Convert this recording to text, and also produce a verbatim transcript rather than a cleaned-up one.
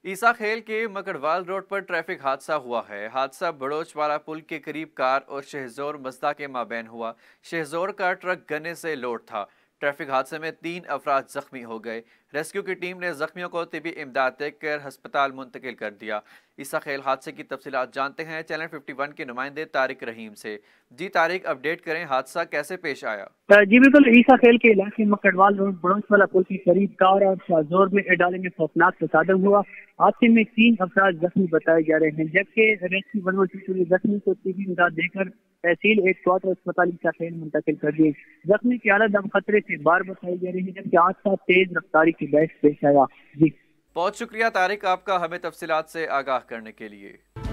ईसा खेल के मकड़वाल रोड पर ट्रैफिक हादसा हुआ है। हादसा बड़ोचवाला पुल के करीब कार और शहजोर मजदा के माबैन हुआ। शहजोर का ट्रक गन्ने से लोड था। ट्रैफिक हादसे में तीन अफराद जख्मी हो गए। रेस्क्यू की टीम ने जख्मियों को तिबी इमदाद देकर अस्पताल मुंतकिल कर दिया। ईसा खेल हादसे की तफसीलात जानते हैं चैनल फिफ्टी वन के नुमाइंदे तारिक रहीम से। जी तारिक, अपडेट करें, हादसा कैसे पेश आया? जी बिल्कुल। ईसा खेल के इलाके मकड़वाल रोड बड़ोचवाला पुल के करीब कार और शाहजोर में डाले में खौफनाक तसादम हुआ। हादसे में तीन अफराद जख्मी बताए जा रहे हैं, जबकि रेस्क्यू वन ने जख्मी को तिबी इमदाद देकर तहसील एक क्वार्टर अस्पताल ईसा खेल मुंतकिल कर दिए। जख्मी की हालत अब खतरे से बाहर बताई जा रही है, जबकि हादसा तेज रफ्तारी की बहस पेश आया। जी बहुत शुक्रिया तारिक आपका हमें तफसीलात से आगाह करने के लिए।